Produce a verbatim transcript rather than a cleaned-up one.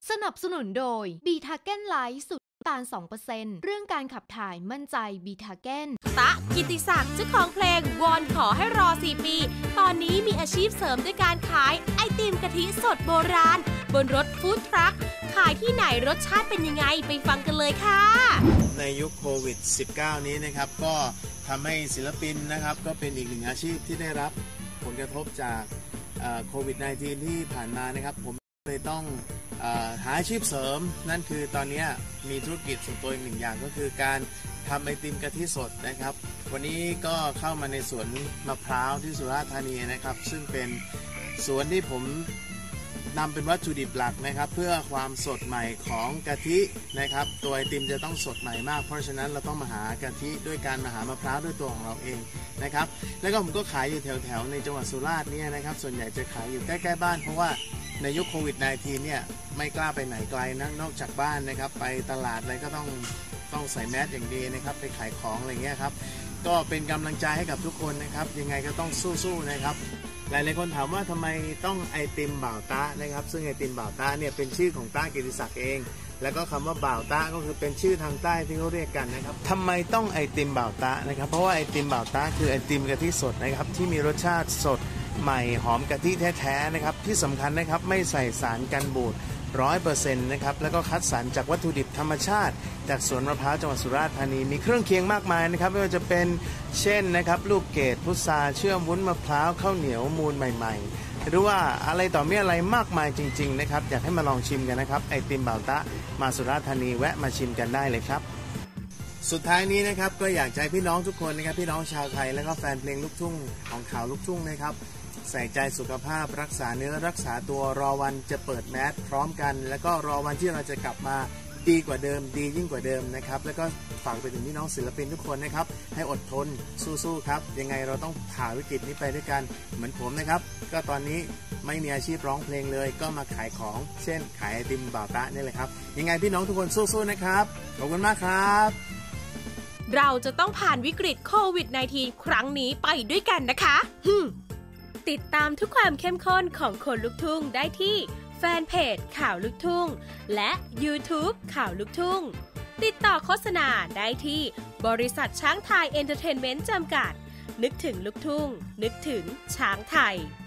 สนับสนุนโดยบีทาเก้นไลท์สูตรน้ำตาล สองเปอร์เซ็นต์ เรื่องการขับถ่ายมั่นใจบีทาเก้นตะกิติศักดิ์เจ้าของเพลงวอนขอให้รอสี่ปีตอนนี้มีอาชีพเสริมด้วยการขายไอติมกะทิสดโบราณบนรถฟู้ดทรัคขายที่ไหนรสชาติเป็นยังไงไปฟังกันเลยค่ะในยุคโควิด สิบเก้า นี้นะครับก็ทำให้ศิลปินนะครับก็เป็นอีกหนึ่งอาชีพที่ได้รับผลกระทบจากโควิด สิบเก้า ที่ผ่านมานะครับผมเลยต้องเอ่อหาอาชีพเสริมนั่นคือตอนนี้มีธุรกิจส่วนตัวอีกหนึ่งอย่างก็คือการทำไอติมกะทิสดนะครับวันนี้ก็เข้ามาในสวนมะพร้าวที่สุราษฎร์ธานีนะครับซึ่งเป็นสวนที่ผมนำเป็นวัตถุดิบหลักนะครับเพื่อความสดใหม่ของกะทินะครับตัวไอติมจะต้องสดใหม่มากเพราะฉะนั้นเราต้องมาหากะทิด้วยการมาหามะพร้าวด้วยตัวของเราเองนะครับแล้วก็ผมก็ขายอยู่แถวๆในจังหวัดสุราษฎร์เนี่ยนะครับส่วนใหญ่จะขายอยู่ใกล้ๆบ้านเพราะว่าในยุคโควิด สิบเก้า เนี่ยไม่กล้าไปไหนไกลนะนอกจากบ้านนะครับไปตลาดอะไรก็ต้องต้องใส่แมสอย่างดีนะครับไปขายของอะไรเงี้ยครับก็เป็นกำลังใจให้กับทุกคนนะครับยังไงก็ต้องสู้ๆนะครับหลายๆคนถามว่าทำไมต้องไอติมบ่าวตะนะครับซึ่งไอติมบ่าวตะเนี่ยเป็นชื่อของต้ากิติศักดิ์เองแล้วก็คำว่าบ่าวตะก็คือเป็นชื่อทางใต้ที่เขาเรียกกันนะครับทำไมต้องไอติมบ่าวตะนะครับเพราะว่าไอติมบ่าวตะคือไอติมกะทิสดนะครับที่มีรสชาติสดใหม่หอมกะทิแท้ๆนะครับที่สำคัญนะครับไม่ใส่สารกันบูดร้อยเปอร์เซ็นต์นะครับแล้วก็คัดสรรจากวัตถุดิบธรรมชาติจากสวนมะพร้าวจังหวัดสุราษฎร์ธานีมีเครื่องเคียงมากมายนะครับไม่ว่าจะเป็นเช่นนะครับลูกเกดพุทราเชื่อมวุ้นมะพร้าวข้าวเหนียวมูลใหม่ๆหรือว่าอะไรต่อมีอะไรมากมายจริงๆนะครับอยากให้มาลองชิมกันนะครับไอติมบ่าวตะมาสุราษฎร์ธานีแวะมาชิมกันได้เลยครับสุดท้ายนี้นะครับก็อยากให้พี่น้องทุกคนนะครับพี่น้องชาวไทยและก็แฟนเพลงลูกทุ่งของข่าวลูกทุ่งนะครับใส่ใจสุขภาพรักษาเนื้อรักษาตัวรอวันจะเปิดแมสพร้อมกันแล้วก็รอวันที่เราจะกลับมาดีกว่าเดิมดียิ่งกว่าเดิมนะครับแล้วก็ฝากไปถึงพี่น้องศิลปินทุกคนนะครับให้อดทนสู้ๆครับยังไงเราต้องผ่านวิกฤตนี้ไปด้วยกันเหมือนผมนะครับก็ตอนนี้ไม่มีอาชีพร้องเพลงเลยก็มาขายของเช่นขายไอติมบ่าวตะนี่แหละครับยังไงพี่น้องทุกคนสู้ๆนะครับขอบคุณมากครับเราจะต้องผ่านวิกฤตโควิด สิบเก้า ครั้งนี้ไปด้วยกันนะคะติดตามทุกความเข้มข้นของคนลุกทุ่งได้ที่แฟนเพจข่าวลุกทุ่งและ YouTube ข่าวลุกทุ่งติดต่อโฆษณาได้ที่บริษัทช้างไทยเอนเตอร์เทนเมนต์จำกัดนึกถึงลุกทุ่งนึกถึงช้างไทย